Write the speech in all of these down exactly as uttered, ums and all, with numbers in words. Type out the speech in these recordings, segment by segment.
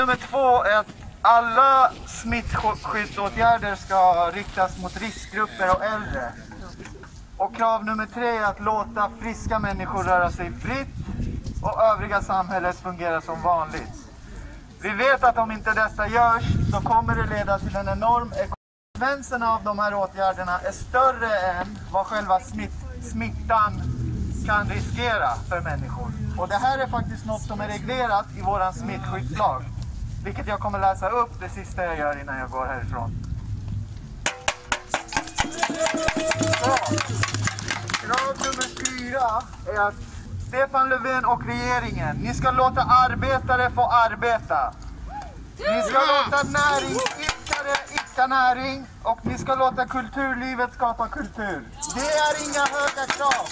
nummer två är att alla smittskyddsåtgärder ska riktas mot riskgrupper och äldre. Och krav nummer tre är att låta friska människor röra sig fritt och övriga samhället fungera som vanligt. Vi vet att om inte detta görs så kommer det leda till en enorm konsekvenserna av de här åtgärderna är större än vad själva smitt, smittan kan riskera för människor. Och det här är faktiskt något som är reglerat i våran smittskyddslag. Vilket jag kommer läsa upp det sista jag gör innan jag går härifrån. Så, krav nummer fyra är att Stefan Löfven och regeringen, ni ska låta arbetare få arbeta. Ni ska låta näringsidkare idka näring och ni ska låta kulturlivet skapa kultur. Det är inga höga krav.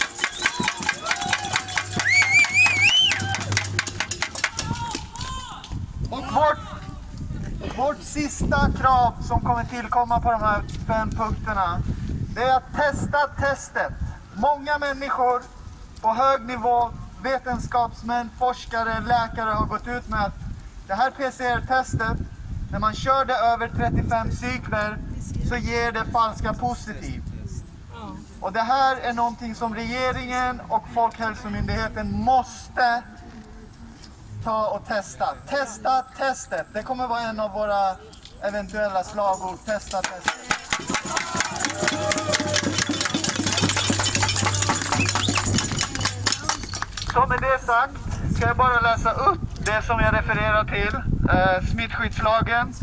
Och vårt, vårt sista krav som kommer tillkomma på de här fem punkterna, det är att testa testet. Många människor på hög nivå, vetenskapsmän, forskare, läkare har gått ut med att det här P C R-testet, när man kör det över trettiofem cykler så ger det falska positivt. Och det här är någonting som regeringen och Folkhälsomyndigheten måste ta och testa. Testa testet. Det kommer vara en av våra eventuella slagord. Testa testet. Så med det sagt ska jag bara läsa upp det som jag refererar till. Eh, smittskyddslagen.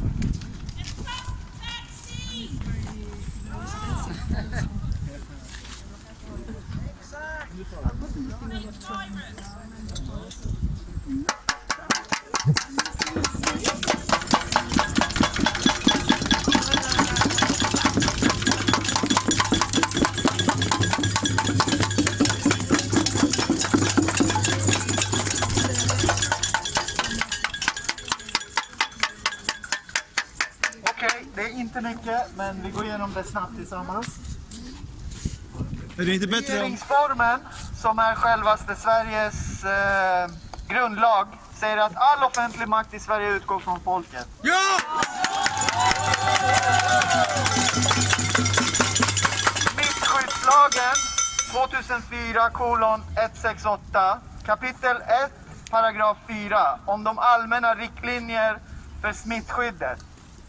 Det är inte mycket, men vi går igenom det snabbt tillsammans. Är det inte bättre? Regeringsformen, som är självaste Sveriges eh, grundlag, säger att all offentlig makt i Sverige utgår från folket. Ja! Smittskyddslagen tvåtusenfyra kolon etthundrasextioåtta, kapitel ett, paragraf fyra, om de allmänna riktlinjer för smittskyddet.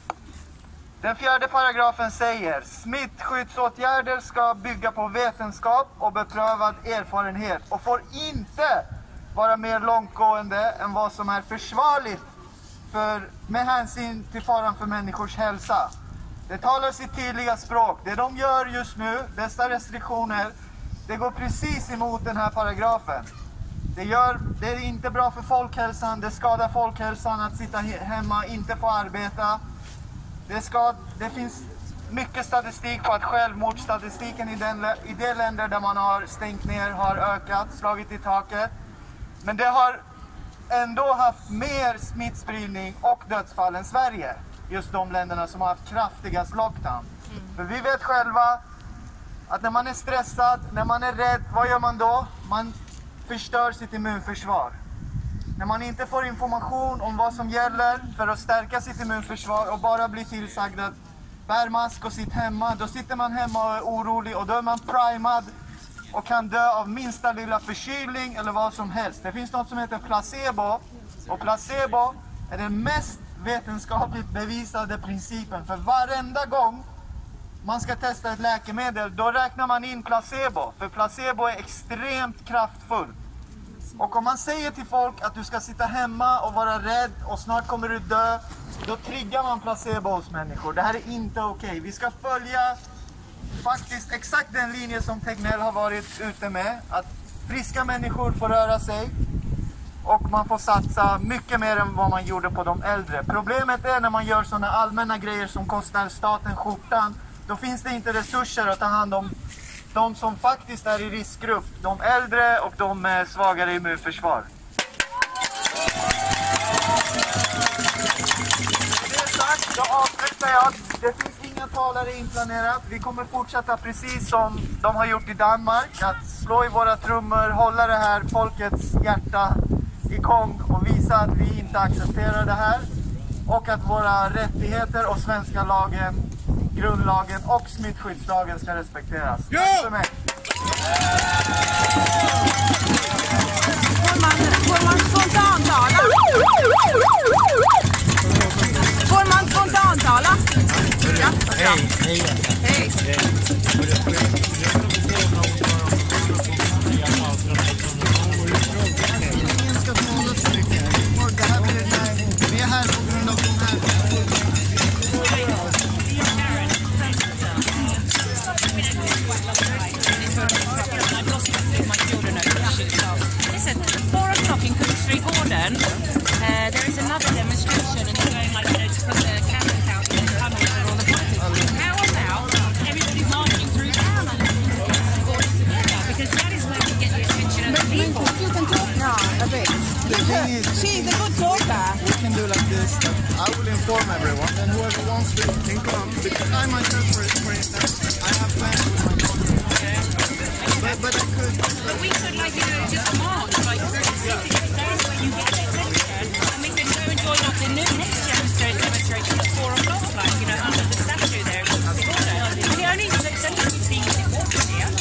Den fjärde paragrafen säger: smittskyddsåtgärder ska bygga på vetenskap och beprövad erfarenhet och får inte vara mer långtgående än vad som är försvarligt för, med hänsyn till faran för människors hälsa. Det talar sitt tydliga språk. Det de gör just nu, dessa restriktioner, det går precis emot den här paragrafen. Det, gör, det är inte bra för folkhälsan, det skadar folkhälsan att sitta hemma, inte få arbeta. Det, ska, det finns mycket statistik på att självmordsstatistiken i, den, i de länder där man har stängt ner har ökat, slagit i taket. Men det har ändå haft mer smittspridning och dödsfall än Sverige. Just de länderna som har haft kraftigast lockdown. Mm. För vi vet själva att när man är stressad, när man är rädd, vad gör man då? Man förstör sitt immunförsvar. När man inte får information om vad som gäller för att stärka sitt immunförsvar och bara blir tillsagd att bär mask och sitt hemma, då sitter man hemma och är orolig och då är man primad och kan dö av minsta lilla förkylning eller vad som helst. Det finns något som heter placebo, och placebo är den mest vetenskapligt bevisade principen. För varenda gång man ska testa ett läkemedel, då räknar man in placebo, för placebo är extremt kraftfull. Och om man säger till folk att du ska sitta hemma och vara rädd och snart kommer du dö, då triggar man placebo hos människor. Det här är inte okej. Okay. Vi ska följa faktiskt exakt den linje som Tegnell har varit ute med. Att friska människor får röra sig och man får satsa mycket mer än vad man gjorde på de äldre. Problemet är när man gör sådana allmänna grejer som kostar staten skjortan, då finns det inte resurser att ta hand om de som faktiskt är i riskgrupp, de äldre och de med svagare immunförsvar. Med det sagt, då avslutar jag. Det finns inga talare inplanerat. Vi kommer fortsätta precis som de har gjort i Danmark. Att slå i våra trummor, hålla det här folkets hjärta igång och visa att vi inte accepterar det här. och att våra rättigheter och svenska lagen, grundlagen och smittskyddslagen ska respekteras. Ja! Tack så mycket. Får man, får man spontantala? Får man spontantala? Ja. Hej, hej. Hej. Vi är här på grund av de här. Listen, four o'clock in Cook Street, Gordon, uh, there is another demonstration and they're going like, you know, to put the cameras out in the tunnel for all the politics. How about everybody marching through town and Gordon together? Because that is where we get the attention of the people. You can talk now a bit. She's a good talker. We can do like this. I will inform everyone, and whoever wants to can come. Because I myself, for, for instance, I have plans with my daughter. But, but I could. But we could, like, you know, just march like through the city. That is where you get the attention. And we can go and join up the new next demonstration at four o'clock, like, you know, under the statue there. And the only center we've seen is water here.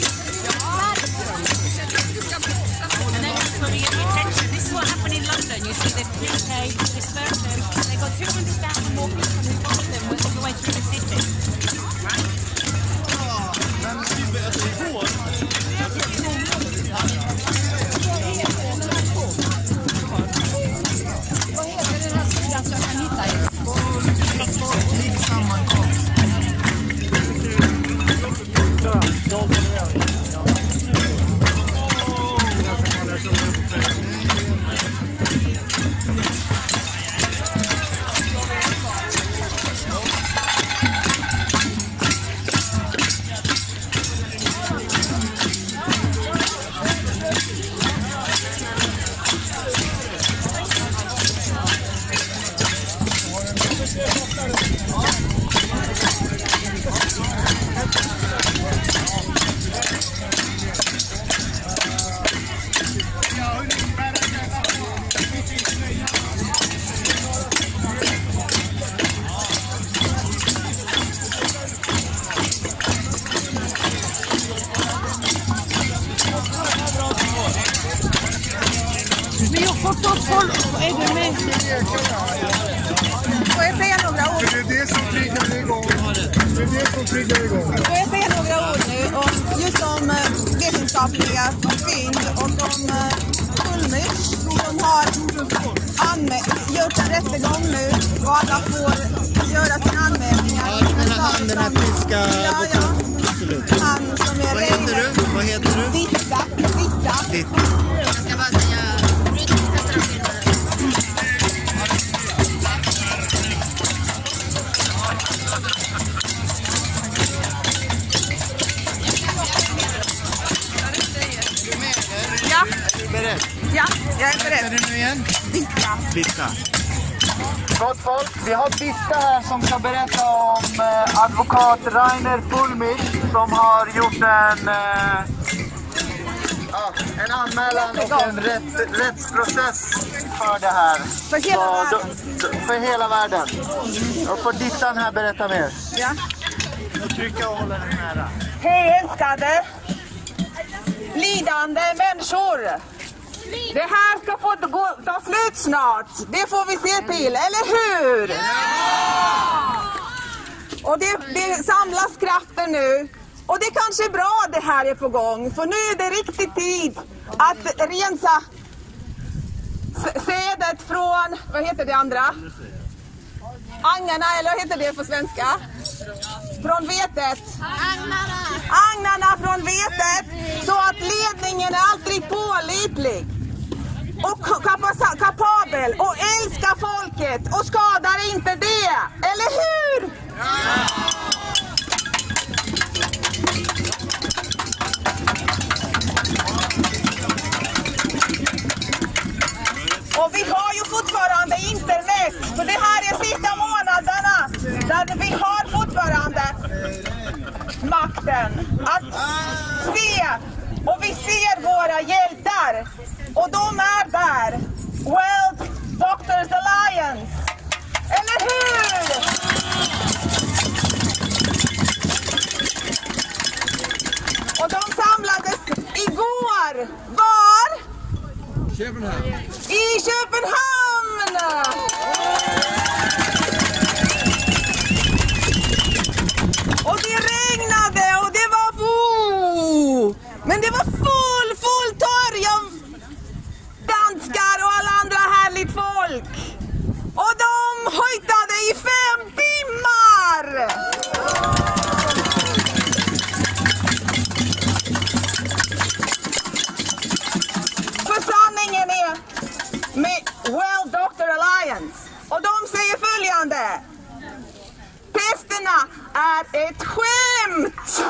And then that's where we get the attention. This is what happened in London. You see the P K dispersed them. They got two hundred thousand more people who followed them all the way through the city. Är du med? Får jag säga några ord? Det är det som triggar igång. Det är det som triggar igång. Får jag säga några ord nu om just om uh, vetenskapliga fynd och om uh, Pullmich som har anmä- gjort en rättegång nu och alla får göra sina anmälningar. Ja, den här han, den här tyska ja, ja. Absolut. Han som är Vad heter du? Vad heter du? Ditta. Ditta. Ditta. Jag ska bara säga Ja. Är du beredd? Ja, jag är Är beredd. du nu igen? Ditta. Ditta. Gott folk, vi har Ditta här som ska berätta om eh, advokat Rainer Pullmich som har gjort en, eh, ja, en anmälan och en rätt, rättsprocess för det här. För hela Så, världen. då, för hela världen. Och får Dittan här berätta mer. Ja. Och trycka och hålla den nära. Hej älskade, lidande människor. Det här ska få gå, ta slut snart. Det får vi se till, eller hur? Ja! Och det, det samlas krafter nu. Och det kanske är bra det här är på gång. För nu är det riktigt tid att rensa sädet från, vad heter det andra? Agnarna, eller vad heter det på svenska? Från vetet. agnarna. Agnarna från vetet, så att ledningen är alltid pålitlig och kapa- kapabel och älskar folket och skadar inte det, eller hur? Ja. Och vi har ju fortfarande internet, för det här är sista månaderna där vi har fortfarande makten att se, och vi ser våra hjältar och de är där. World Doctors Alliance, eller Köpenhamn. I Köpenhamn! Och det regnade och det var oh, men det var full, full torg av danskar och alla andra härligt folk. Och de hojtade i fem timmar! För sanningen är med World Doctor Alliance. Och de säger följande. Testerna är ett skämt!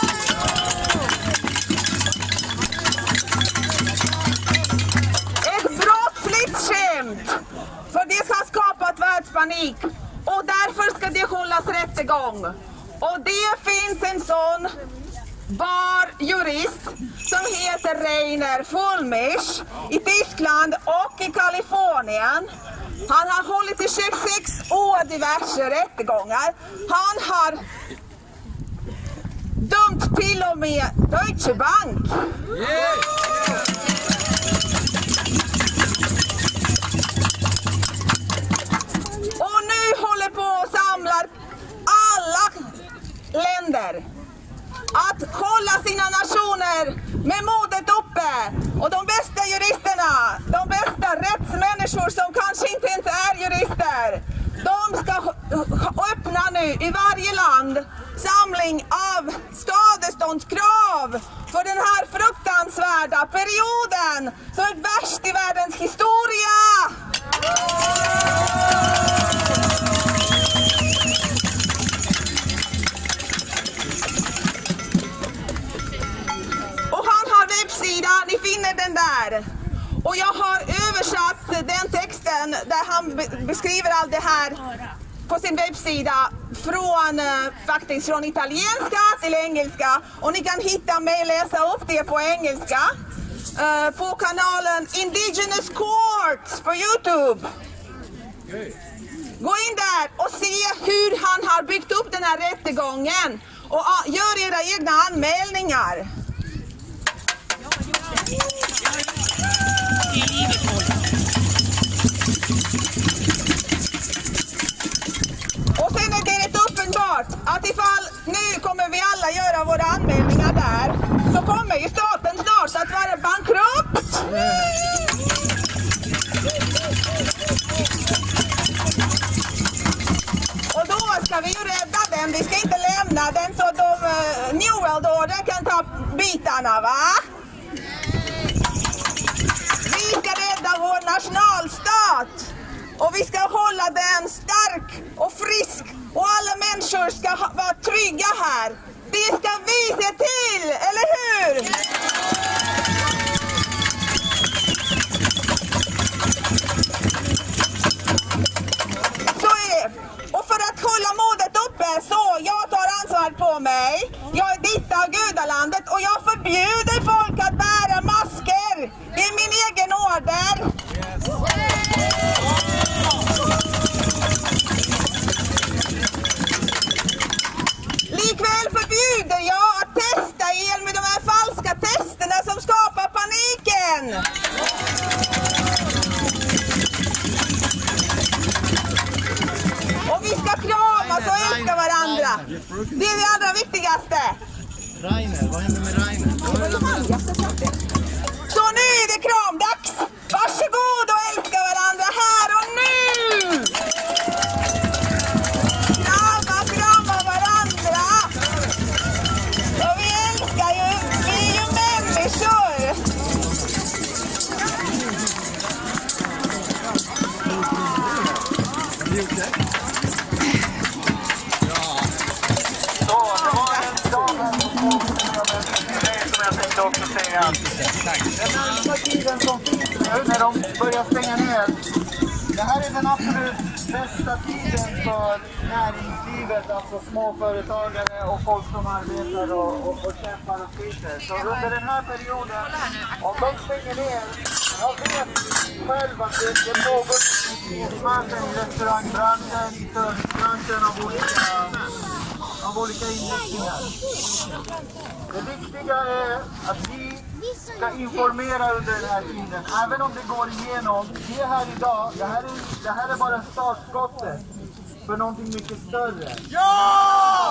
Ett brottsligt skämt! För det ska ha skapat världspanik. Och därför ska det hållas rättegång. Och det finns en sån bar jurist som heter Rainer Fulmisch i Tyskland och i Kalifornien. Han har hållit i tjugosex år diverse rättegångar. Han har dömt till och med Deutsche Bank. Och nu håller på och samlar alla länder att hålla sina nationer med modet uppe. Och de bästa juristerna, de bästa rättsmänniskor som kanske inte ens är jurister, de ska öppna nu i varje land samling av skadeståndskrav för den här fruktansvärda perioden som är värst i världens historia. Ni finner den där. Och jag har översatt den texten där han beskriver allt det här på sin webbsida från faktiskt från italienska till engelska. Och ni kan hitta mig läsa upp det på engelska på kanalen Indigenous Courts på YouTube. Gå in där och se hur han har byggt upp den här rättegången och gör era egna anmälningar. Och sen är det rätt uppenbart att ifall nu kommer vi alla göra våra anmälningar där, så kommer ju staten snart att vara bankrupt. Och då ska vi ju rädda den, vi ska inte lämna den så de uh, New World Order kan ta bitarna, va? Vi ska rädda vår nationalstat och vi ska hålla den stark och frisk och alla människor ska ha, vara trygga här. Det ska vi se till, eller hur? Så är det. Och för att hålla modet uppe så jag tar ansvar på mig. Jag är ditt av gudalandet och jag förbjuder folk att bära masker. Det är min egen order. Likväl förbjuder jag att testa er med de här falska testerna som skapar paniken. Och vi ska kramas och älska varandra. Det är det allra viktigaste. Rainer, vad händer med Rainer? Så nu är det kramdags. Varsågod och älska varandra här och nu. Krama, krama varandra. Och vi älskar ju, vi är ju människor. Så, det var en dag som jag tänkte också säga. Den närmsta tiden som finns nu när de börjar stänga ner. Det här är den absolut bästa tiden för näringslivet, alltså småföretagare och folk som arbetar och, och, och kämpar och sliter. Så under den här perioden, om de stänger ner, jag vet själv att det, det pågår krismarknaden i restaurangbranschen, i servicebranschen av olika, av olika inriktningar. Det viktiga är att vi ska informera under den här tiden. Även om det går igenom. Det här idag, det här är, det här är bara startskottet för någonting mycket större. Ja!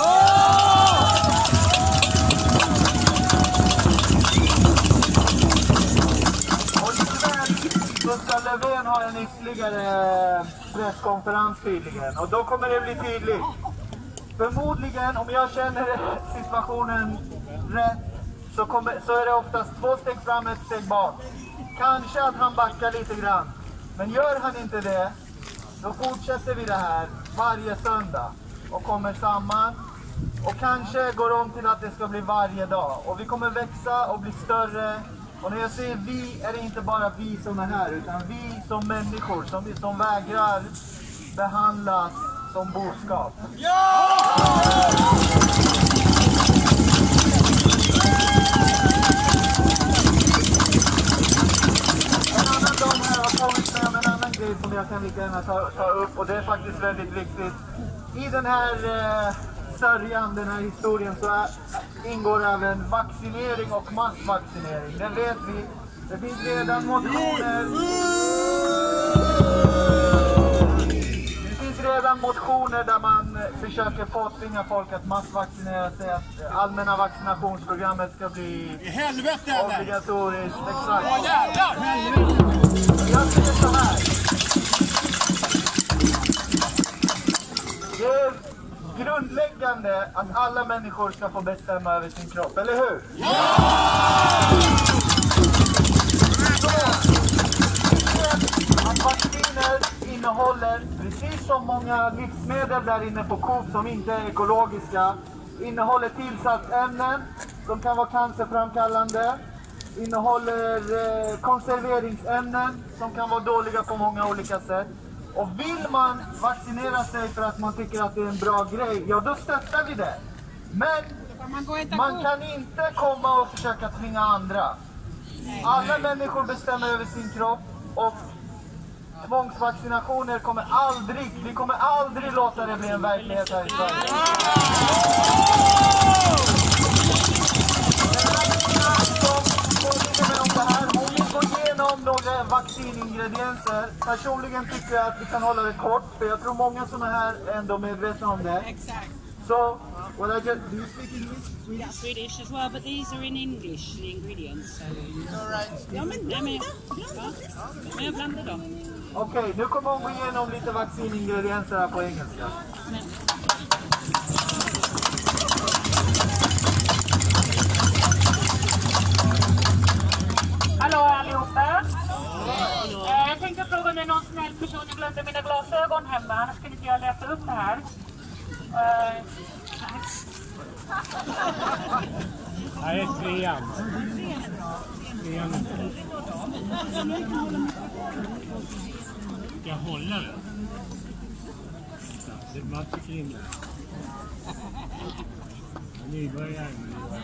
Och ikväll så ska Löfven ha en ytterligare presskonferens tydligen. Och då kommer det bli tydligt. Förmodligen, om jag känner situationen rätt, så, kommer, så är det oftast två steg fram, ett steg bak. Kanske att han backar lite grann. Men gör han inte det, då fortsätter vi det här varje söndag och kommer samman. Och kanske går om till att det ska bli varje dag. Och vi kommer växa och bli större. Och när jag säger vi, är det inte bara vi som är här, utan vi som människor som, som vägrar behandlas som boskap. Ja! En annan dag här har kommit med om en annan grej som jag kan lika gärna ta, ta upp, och det är faktiskt väldigt viktigt. I den här eh, sörjan, den här historien, så är, ingår även vaccinering och massvaccinering. Det vet vi. Det finns redan motioner. Det finns redan motioner där man försöker påtvinga folk att massvaccinera sig, att allmänna vaccinationsprogrammet ska bli I helvete, obligatoriskt. Exakt. Åh, jävlar! Jag säger så här. Det är grundläggande att alla människor ska få bestämma över sin kropp, eller hur? Ja! Att vacciner innehåller, precis som många livsmedel där inne på Coop som inte är ekologiska, innehåller tillsatsämnen som kan vara cancerframkallande, innehåller eh, konserveringsämnen som kan vara dåliga på många olika sätt. Och vill man vaccinera sig för att man tycker att det är en bra grej, ja då stöttar vi det. Men man kan inte komma och försöka tvinga andra. Alla människor bestämmer över sin kropp, och tvångsvaccinationer kommer aldrig, vi kommer aldrig låta det bli en verklighet här i Sverige. Om vi går igenom några vacciningredienser, personligen tycker jag att vi kan hålla det kort, för jag tror många som är här är ändå medvetna om det. Exactly. So, what I just, do you speak English? Yeah, Swedish as well, but these are in English, the ingredients. So. Ja, men blanda. Ja, men jag blandar dem. Okej, okay, nu kommer hon gå igenom lite vacciningredienser här på engelska. Men. Hallå allihopa! Eh, jag tänkte fråga om det är någon snäll person som glömde mina glasögon hemma, annars kan inte jag läsa upp det här. Eh, här är trean. Trean. Ska jag hålla det? Det man tycker in det. Nybörjare.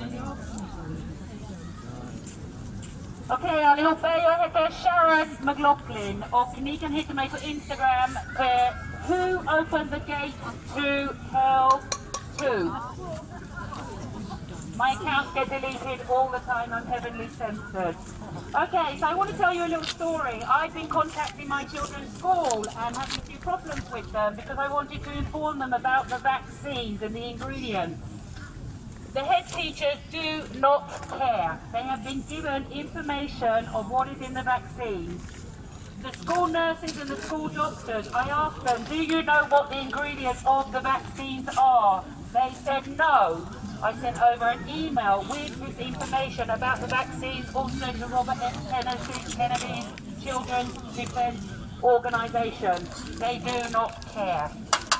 Okej okay, allihopa, jag heter Sharon McLaughlin och ni kan hitta mig på Instagram på Who Opened the Gate to Hell two. My accounts get deleted all the time, I'm heavily censored. Okay, so I want to tell you a little story. I've been contacting my children's school and having a few problems with them because I wanted to inform them about the vaccines and the ingredients. The head teachers do not care. They have been given information of what is in the vaccines. The school nurses and the school doctors, I asked them, do you know what the ingredients of the vaccines are? They said no. I sent over an email with this information about the vaccines also to Robert F. Kennedy's Children's Defence Organisation. They do not care.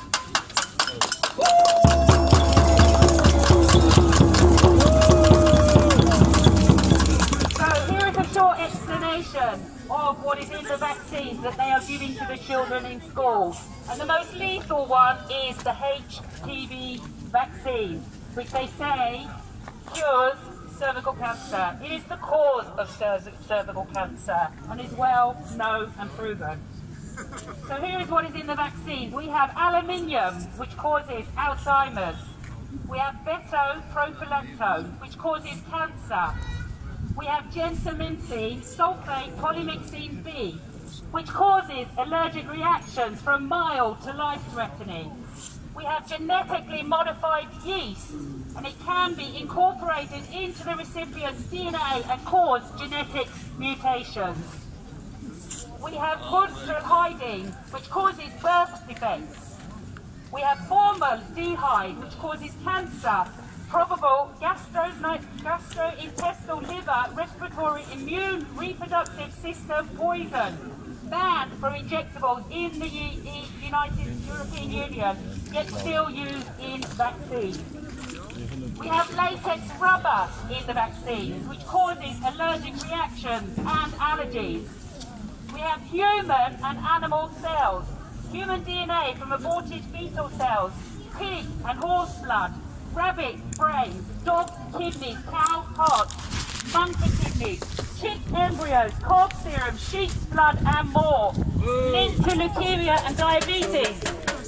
So here is a short explanation of what is in the vaccines that they are giving to the children in school. And the most lethal one is the H P V vaccine, which they say cures cervical cancer. It is the cause of cervical cancer and is well known and proven. So here is what is in the vaccines. We have aluminium, which causes Alzheimer's. We have beta-propylentone, which causes cancer. we have gentamicin sulfate polymyxin B, which causes allergic reactions from mild to life-threatening. We have genetically modified yeast, and it can be incorporated into the recipient's D N A and cause genetic mutations. We have formaldehyde, which causes birth defects. We have formaldehyde, which causes cancer, probable gastro gastrointestinal, liver, respiratory, immune, reproductive system poison, banned from injectables in the United European Union, yet still used in vaccines. We have latex rubber in the vaccines, which causes allergic reactions and allergies. We have human and animal cells, human D N A from aborted fetal cells, pig and horse blood, rabbit brains, dog kidneys, cow hearts, monkey kidneys, chick embryos, calf serum, sheep's blood and more, linked to leukemia and diabetes.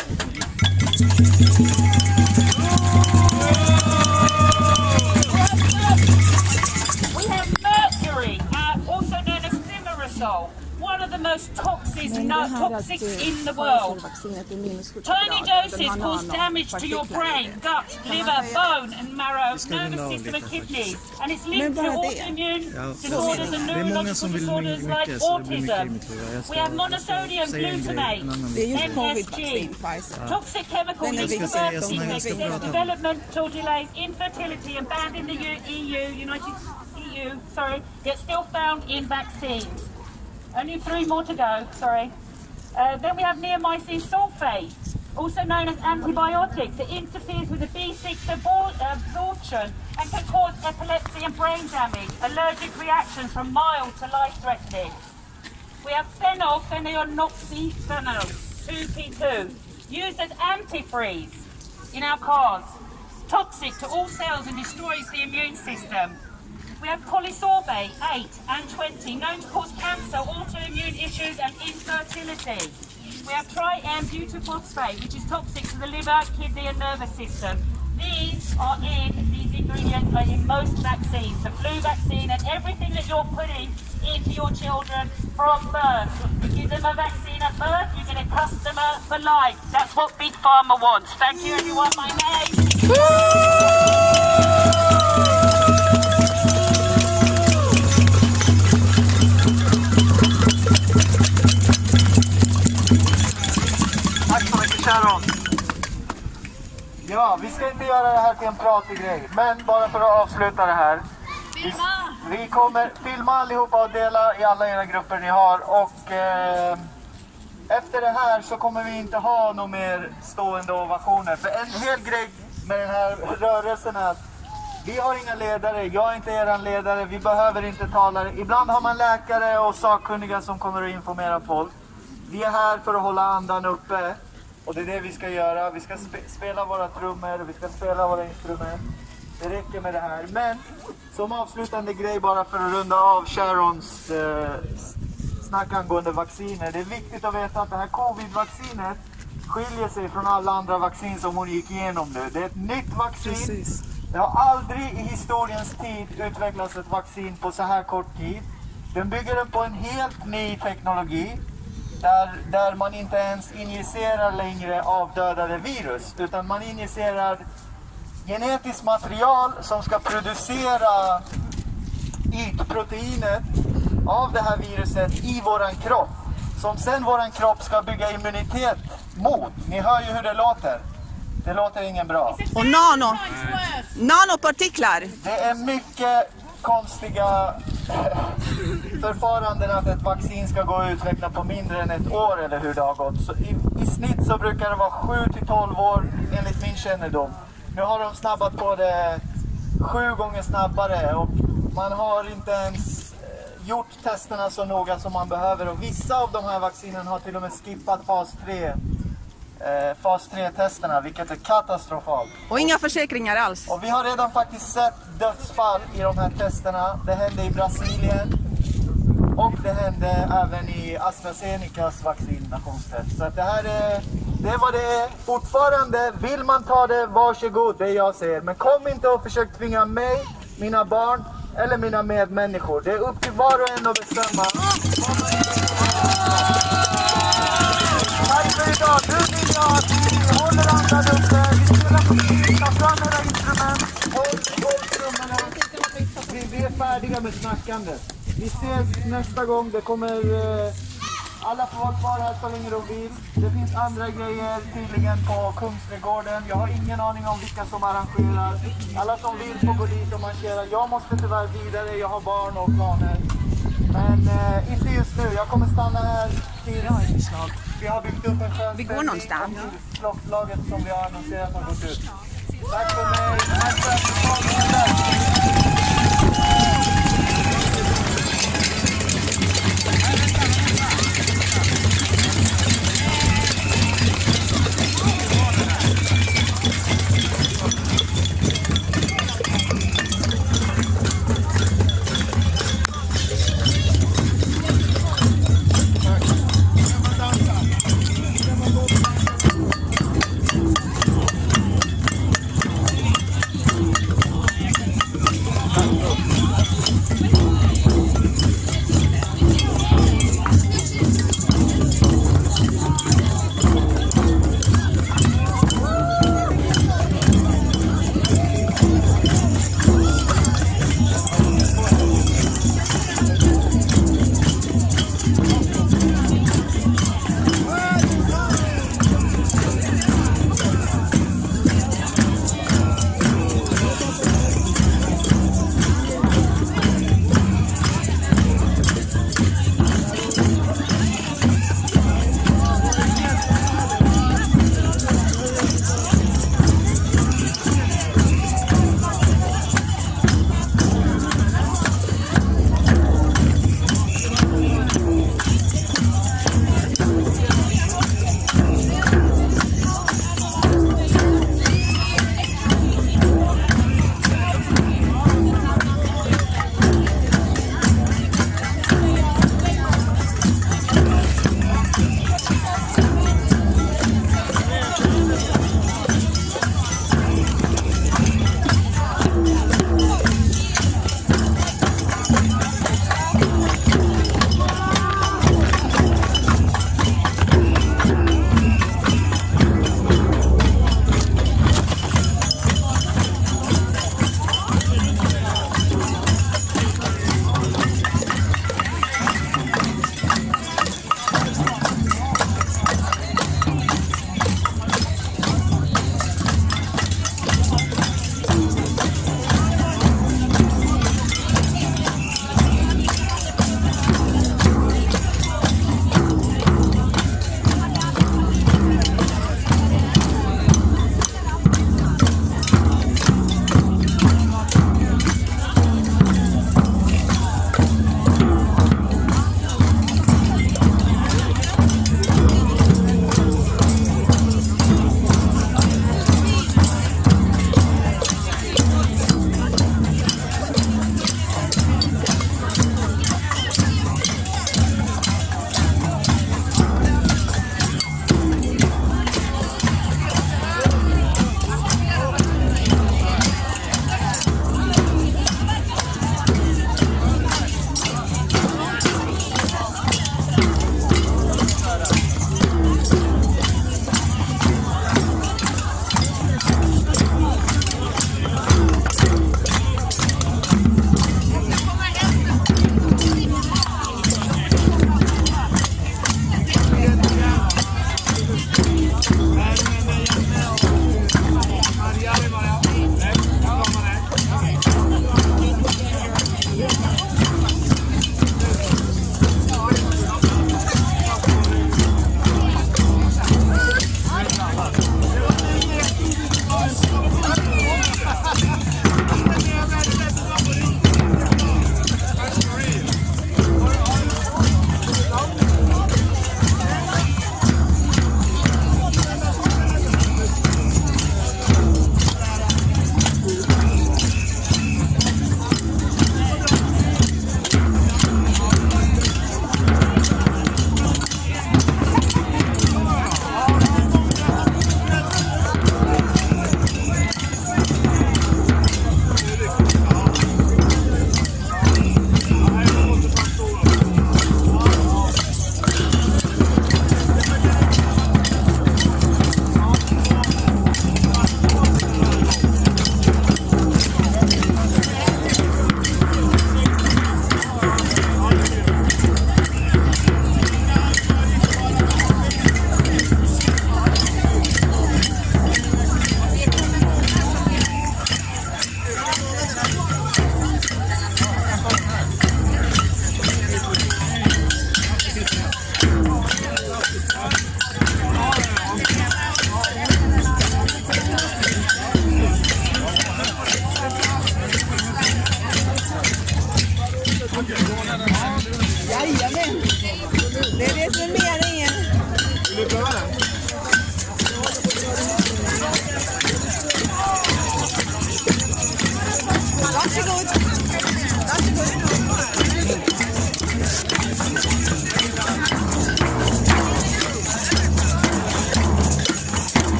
We have mercury, uh, also known as thimerosal, one of the most toxic, no, toxic in the world. Tiny doses cause damage to your brain, gut, liver, bone and marrow, nervous system and kidneys, and it's linked to autoimmune disorders and neurological disorders like autism. We have monosodium glutamate, M S G, toxic chemical linked to birth defects, developmental delays, infertility and banned in the E U, United E U, sorry, yet still found in vaccines. Only three more to go, sorry. Uh, then we have neomycin sulfate, also known as antibiotics. It interferes with the B six abor absorption and can cause epilepsy and brain damage, allergic reactions from mild to life-threatening. We have phenylphenoxyphenol, two P two, used as antifreeze in our cars. Toxic to all cells and destroys the immune system. We have polysorbate eight and twenty, known to cause cancer, autoimmune issues and infertility. We have tri-M-butyphosphate, which is toxic to the liver, kidney and nervous system. These are in, these ingredients are in most vaccines, the flu vaccine and everything that you're putting into your children from birth. You give them a vaccine at birth, you get a customer for life. That's what Big Pharma wants. Thank you everyone, my name. Ja, vi ska inte göra det här till en pratig grej, men bara för att avsluta det här. Vi, vi kommer filma allihopa och dela i alla era grupper ni har och eh, efter det här så kommer vi inte ha någon mer stående ovationer. För en hel grej med den här rörelsen är att vi har inga ledare, jag är inte eran ledare, vi behöver inte talare. Ibland har man läkare och sakkunniga som kommer att informera folk. Vi är här för att hålla andan uppe. Och det är det vi ska göra. Vi ska spe spela våra trummor, vi ska spela våra instrument. Det räcker med det här. Men som avslutande grej bara för att runda av Sharons eh, snack angående vacciner. Det är viktigt att veta att det här covid-vaccinet skiljer sig från alla andra vaccin som hon gick igenom nu. Det är ett nytt vaccin. Precis. Det har aldrig i historiens tid utvecklats ett vaccin på så här kort tid. Den bygger på en helt ny teknologi. Där, där man inte ens injicerar längre avdödade virus, utan man injicerar genetiskt material som ska producera ytproteinet av det här viruset i våran kropp. Som sen våran kropp ska bygga immunitet mot. Ni hör ju hur det låter. Det låter ingen bra. Och nano. Nanopartiklar. Det är mycket konstiga förfaranden att ett vaccin ska gå att utveckla på mindre än ett år eller hur det har gått. Så i, i snitt så brukar det vara sju till tolv år enligt min kännedom. Nu har de snabbat på det sju gånger snabbare och man har inte ens gjort testerna så noga som man behöver. Och vissa av de här vaccinen har till och med skippat fas tre. Eh, fas tre-testerna, vilket är katastrofalt. Och inga försäkringar alls. Och vi har redan faktiskt sett dödsfall i de här testerna. Det hände i Brasilien och det hände även i AstraZenecas vaccinationstest. Så att det här är, det är vad det är. Fortfarande, vill man ta det, varsågod, det jag säger. Men kom inte och försök tvinga mig, mina barn eller mina medmänniskor. Det är upp till var och en att bestämma. Tack för idag. Nu vill jag att vi håller andan uppe. Vi spelar på musik, ta fram era instrument. Håll, håll trummorna. Vi, vi är färdiga med snackandet. Vi ses nästa gång. Det kommer... Eh, alla får vara kvar här så länge de vill. Det finns andra grejer tydligen på Kungsträdgården. Jag har ingen aning om vilka som arrangerar. Alla som vill får gå dit och marschera. Jag måste tyvärr vidare. Jag har barn och planer. Men eh, inte just nu. Jag kommer stanna här tills vi har byggt upp en skön Vi går någonstans. Klockslaget som vi har annonserat har gått ut. Tack för mig. Tack för att du kom.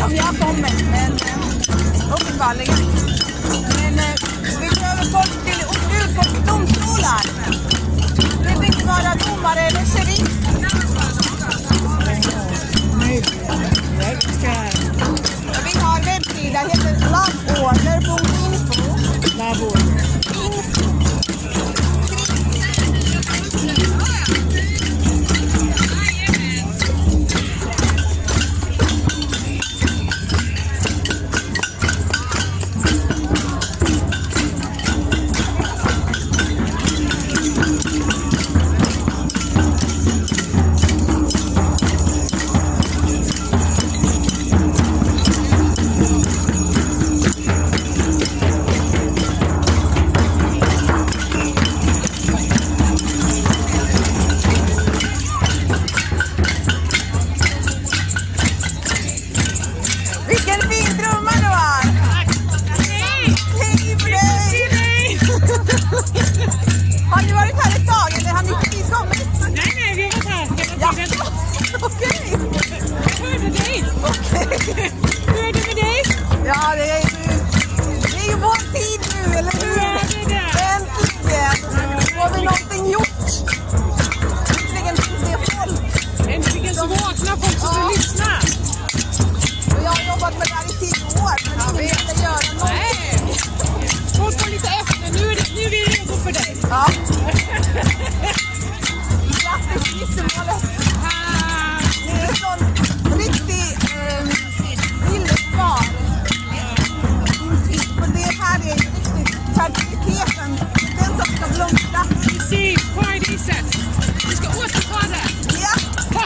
som jag kommer, men eh, uppenbarligen. Men eh, vi behöver folk till ut på domstolar. Det vill inte vara domare eller sheriff. Vi har webbsida, heter laborder punkt info. Laborder. Har ni varit här ett tag eller har ni precis kommit? Nej, nej, vi har varit här hela tiden. Ja, okej. Jag hörde dig. Okej. Hur är det med dig? Ja, det är ju, det är ju vår tid nu, eller hur? Ja, det är det. Äntligen har vi någonting gjort. Äntligen finns det folk. Äntligen så vaknar folk som vill lyssna. Och jag har jobbat med det här i tio år, men ingen ville göra någonting. Nej. Folk var lite efter. Nu är det, nu är det redo för dig. Ja. Grattis, gissmålet. Det är en sån riktig eh, villesvar. Och det här är ju riktigt fertiliteten. Den som ska blomstra. Precis, paradiset. Vi ska återta det. Ja.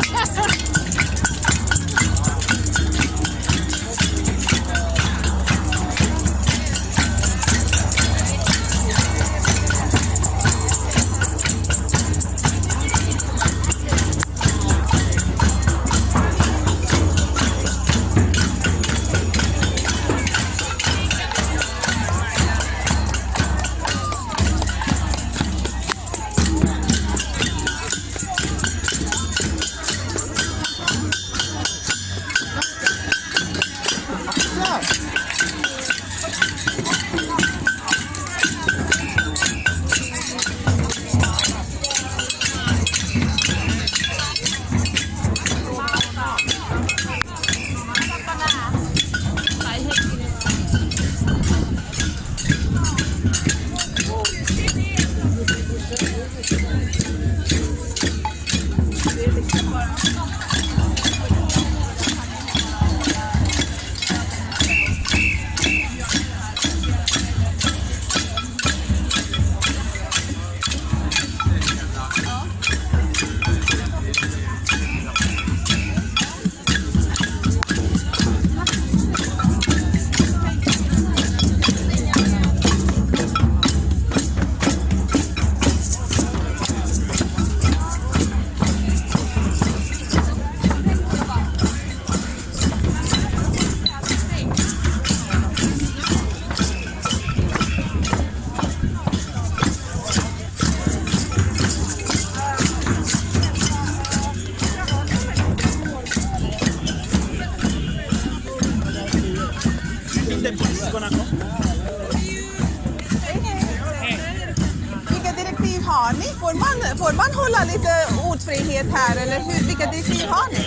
Vilka direktiv har ni? Får man, får man hålla lite ordfrihet här eller hur? Vilka direktiv har ni?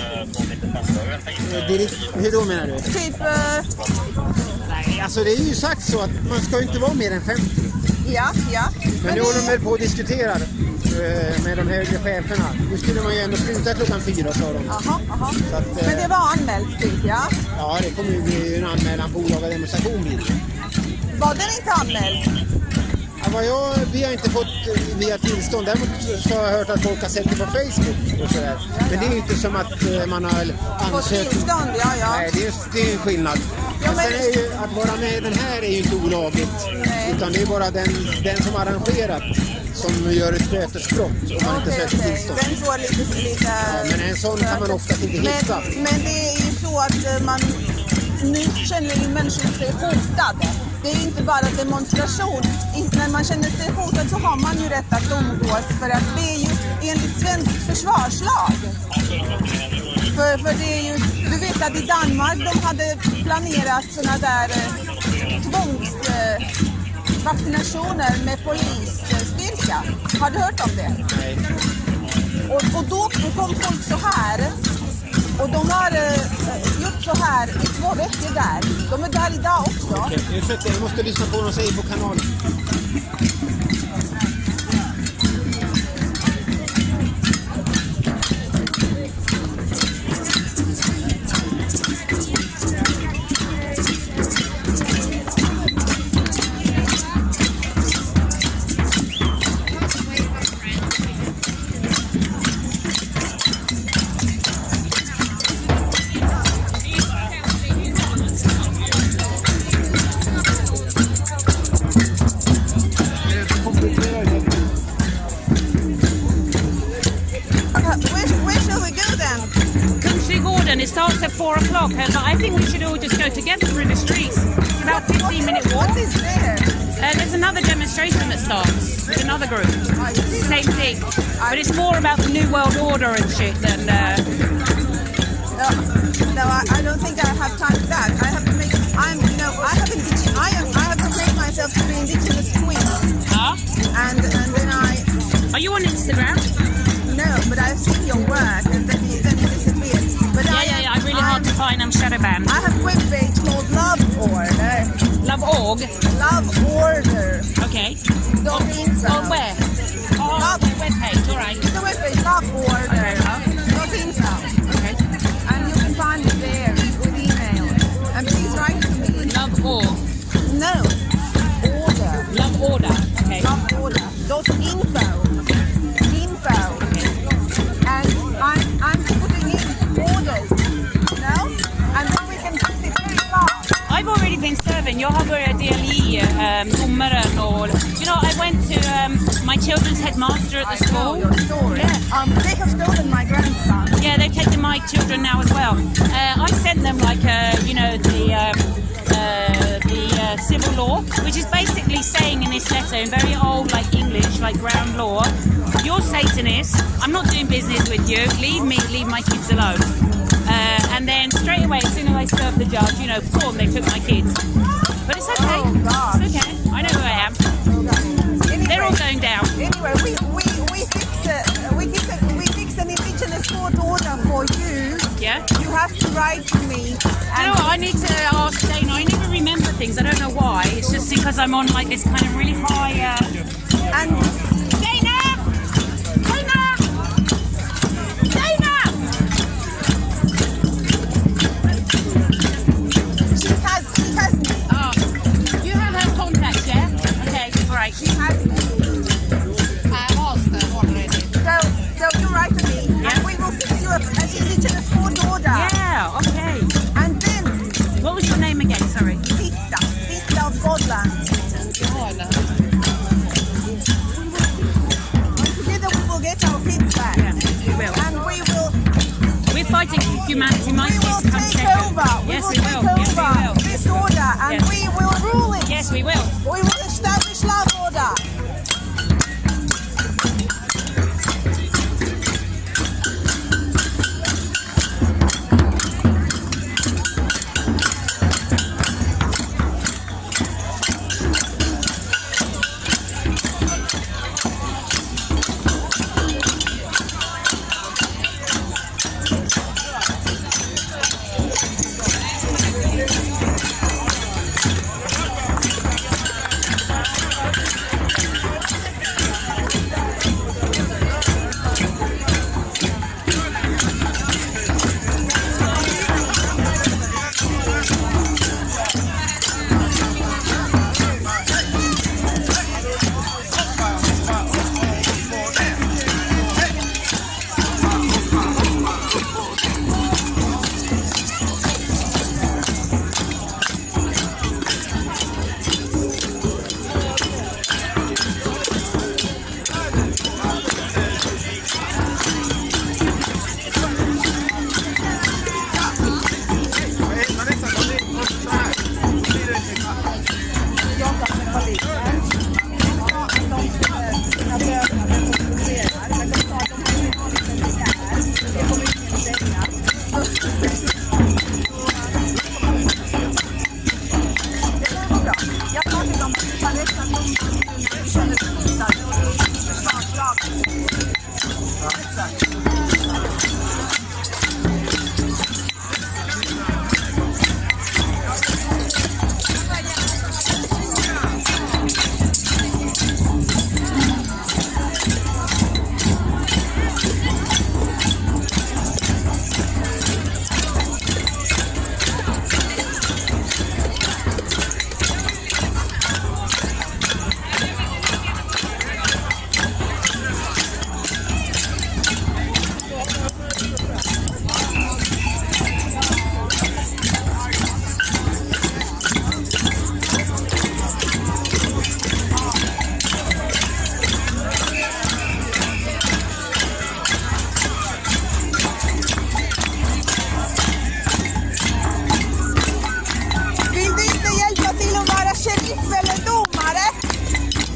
Direkt, hur då menar du? Typ, eh, Nej, alltså det är ju sagt så att man ska inte vara mer än femtio. ja, ja. Men nu det- håller de väl på och diskuterar eh, med de högre cheferna. Nu skulle man ju ändå sluta klockan fyra, sa de. Aha, aha. Så att, eh, Men det var anmält typ, ja. Ja, det kommer ju bli en anmälan på olaga demonstration blir det. Var den inte anmäld? Ja, vad jag, vi har inte fått eh, via tillstånd. Däremot så har jag hört att folk har sett det på Facebook och sådär. Men det är ju inte som att eh, man har Fått ansökt. tillstånd, ja, ja. Nej, det är, det är en skillnad. Ja, men men- sen är ju, att vara med i den här är ju inte olagligt. Nej. Utan det är bara den, den som arrangerat som gör ett bötesbrott om man inte Okej, söker okej. tillstånd. Den får lite... lite Men en sån kan man oftast inte hitta. Men, men det är ju så att eh, man... Nu känner ju människor sig hotade. det är inte bara demonstration. I, när man känner sig hotad så har man ju rätt att umgås för att det är ju enligt svensk försvarslag. För, för det är ju, du vet att i Danmark de hade planerat såna där eh, tvångsvaccinationer eh, med polisstyrka. Har du hört om det? Nej. Och, och då, då kom folk så här. Och de har eh, gjort så här i två veckor där. De är där idag också. Okej, ursäkta, jag måste lyssna på vad de säger på kanalen. It starts at four o'clock, and I think we should all just go together through the streets. It's about a fifteen minute walk. What is there? Uh, there's another demonstration that starts with another group. Same thing, but it's more about the New World Order and shit than. Uh... No, no, I, I don't think I have time for that. I have to make. I'm, you know, I have indigenous. I am. I have to make myself to be indigenous queen. Huh? And and then I. Are you on Instagram? No, but I've seen your work, and then you then you disappeared. But Yeah, I, yeah, yeah. I'm really hard to find. I'm shadow banned. I have a webpage called Love Order. Love org. Love Order. Okay. Dot info. Oh, where? Oh, Love. the webpage. All right. It's a webpage, Love Order. Dot info. Okay. And you can find it there with email. And please write to me. Love org. No. Order. Love order. Okay. Love Order. Dot info. Info. And I'm I'm putting in orders. No? And then we can fix it very fast. I've already been serving. Jag har börjat del i um, domaren och... You know, I went to um, my children's headmaster at the I know school. your story. Yeah. Um, they have stolen my grandson. Yeah, they've taken my children now as well. Uh, I sent them like, uh, you know, the um, uh, the uh, civil law, which is basically saying in this letter, in very old like English, like ground law, you're Satanist, I'm not doing business with you, leave me, leave my kids alone. Uh, and then straight away, as soon as I served the judge, you know, boom, they took my kids. But it's okay, Oh, gosh. it's okay, I know who I am. Anyway, They're all going down. Anyway, we we we fix uh, we fix a, we fix an indigenous court order for you. Yeah? You have to write to me. You know And what, I need to ask Dana, I never remember things, I don't know why, it's just because I'm on like this kind of really high... Uh... and Dana! Dana! Dana! she has she has me. Oh, you have her contact, yeah? Okay, alright. She has me. So so you write to me, Yeah. and we will fix you a, an indigenous court order. Yeah, okay. And then What was your name again, sorry? Titta, Titta of Gotland. Together we will get our kids back. Yeah, we will. And we will We're fighting for humanity, my we will kids come take second. over. We Yes, will we take will. Yes, we over will. this order, and Yes. we will rule it. Yes, we will. We will establish love order.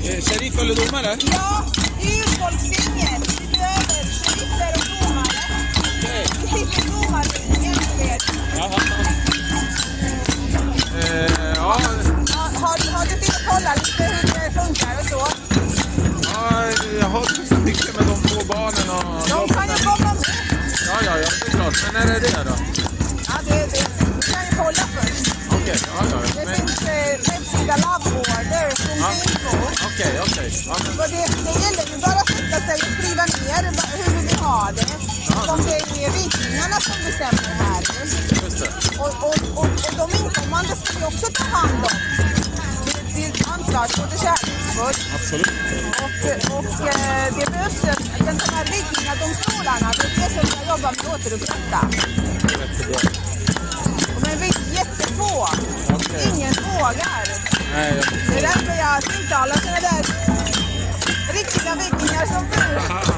Eh, sheriff eller domare? Ja, det är ju folkstinget. Vi behöver sheriffer och domare. Okej. Vi sitter domare egentligen. Jaha. Eh, ja. Ja, har, har du tid att kolla lite hur det funkar och så? Ja, jag har så mycket med de två barnen och... De kan ju komma med. Ja, ja, ja, det är klart. Men när är det då? Ja, det är det. Vi kan ju kolla först. Okej, ja, ja. Det Men... finns eh, webbsida Laborder som Ja. info. Okej, okej. Ja, men... Och det, det gäller ju bara att sätta sig och skriva ner va- hur vi vill ha det. Som det är vikingarna som bestämmer här. Just det. Och, och, och, och de inkommande ska vi också ta hand om. Det, det är ett ansvar för det kärleksfullt. Absolut. Och, och eh, det behövs en- den här vikingadomstolarna. Det är det som jag jobbar med att återupprätta. Jättebra. Men vi är jättefå. Okej. Ingen vågar. Nej, jag... Det är därför jag tilltalar sådana där riktiga vikingar som du.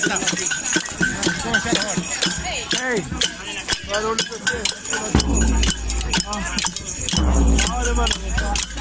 vänta. Hej! Vad roligt att se. Ja, det var det.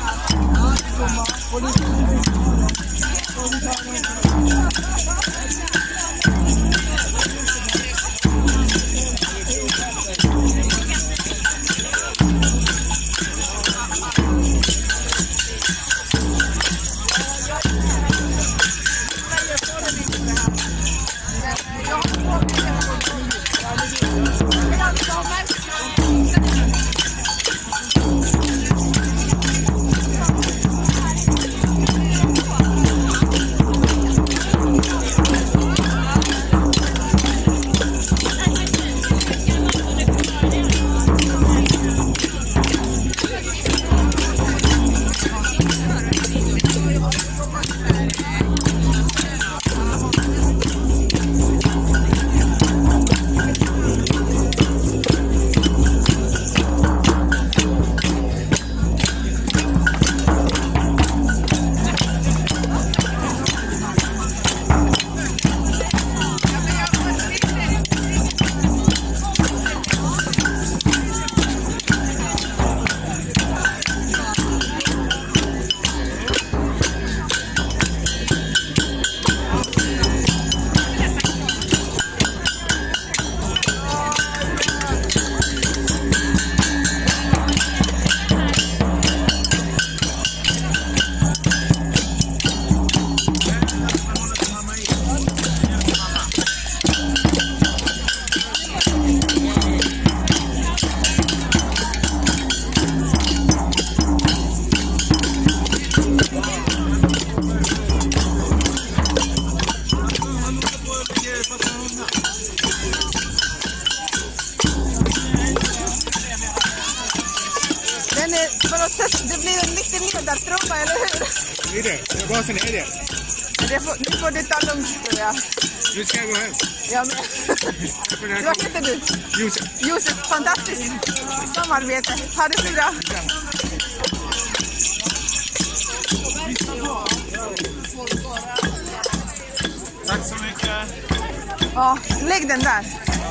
Det blir en liten ledartrumma, eller hur? Det är det. Basen är det. Det får, det får du ta lugnt, tror jag. Nu ska jag gå hem. Ja, men... Vad heter du? Josef. Josef, fantastiskt samarbete. Ha det så bra. Tack så mycket. Ja, lägg den där.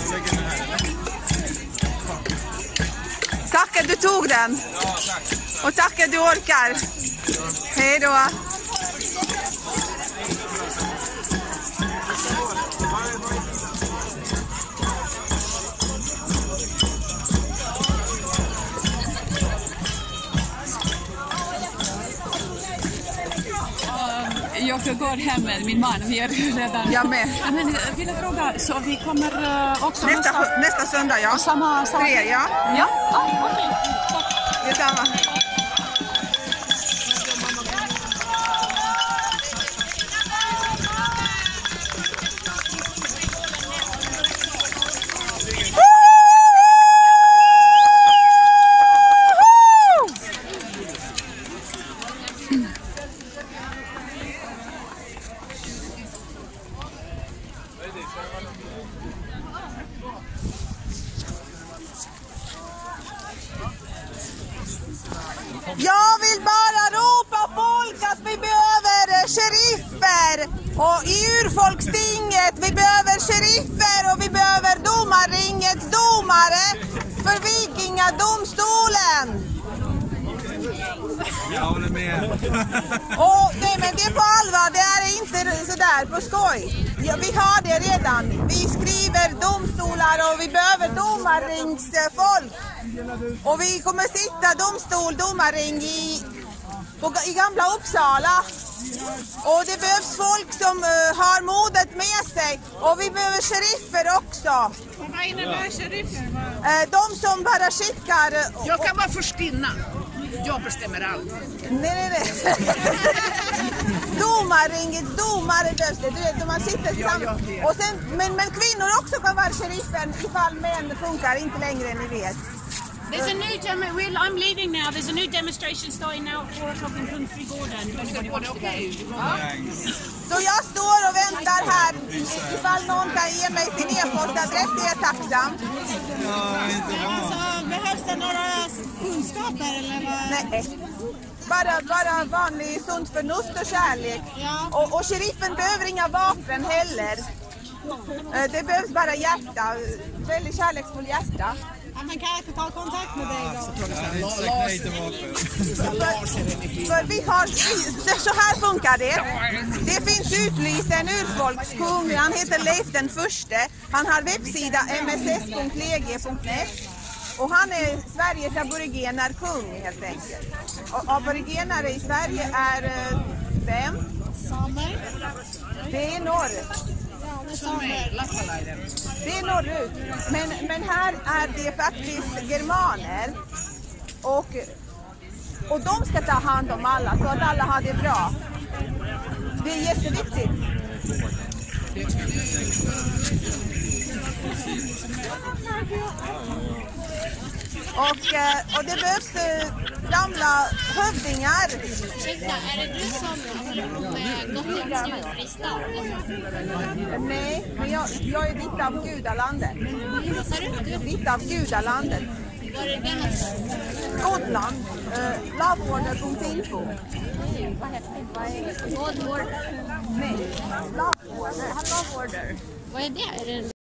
Tack att du tog den. Ja, tack. Och tack att du orkar. Hej då. Jag går hem med min man, vi är redan... Jag med. Men jag vill fråga, så vi kommer uh, också... Nästa, nästa, nästa söndag, ja. Samma, samma... Tre, ja. Ja, ah, okej. Det är samma. Jag vill bara ropa folk att vi behöver sheriffer och i urfolkstinget, vi behöver sheriffer och vi behöver domarringets domare för vikingadomstolen. Jag håller med. Och, nej, men det är på allvar, det är inte sådär på skoj. Ja, vi har det redan. Vi skriver domstolar och vi behöver domarringsfolk. Och vi kommer sitta domstol, domarring i, på, i gamla Uppsala. Och det behövs folk som uh, har modet med sig. Och vi behöver sheriffer också. Och vad innebär sheriffer? Uh, de som bara skickar... Uh, Jag kan vara förstinna. Jag bestämmer allt. Nej, nej, nej. Domarringet, domare behövs det. Du vet, man sitter tillsammans. Och sen, men, men kvinnor också kan vara sheriffen ifall män funkar inte längre, ni vet. There's a new demo. We're, I'm leaving now. There's a new demonstration starting now at four o'clock in Kungsfrigården. Anybody wants to go? Så jag står och väntar här. Ifall någon kan ge mig sin e-postadress, det är jag tacksam. Alltså, behövs det några kunskaper eller vad? Nej. Bara, bara vanlig sunt förnuft och kärlek. Ja. Och, och sheriffen behöver inga vapen heller. Eh, Det behövs bara hjärta, väldigt kärleksfull hjärta. Han kan inte ta kontakt med dig då. För vi har, så här funkar det. Det finns utlyst en urfolkskung, han heter Leif den förste. Han har webbsida m s s punkt legie punkt net och han är Sveriges aborigenerkung helt enkelt. Och aborigenare i Sverige är eh, vem? Samer. Det är norr. Det är norrut. Men, men här är det faktiskt germaner. Och, och de ska ta hand om alla så att alla har det bra. Det är jätteviktigt. Och, och det behövs gamla hövdingar. Ursäkta, är det du som är Gotlands djurfristad? Nej, men jag, jag är ditt av gudalandet. Vad sa du? Ditt av gudalandet. Var är det gamla? Gotland, eh, loveorder punkt info. Vad heter det? Godward? Nej, loveorder. Loveorder. Vad är det? Är det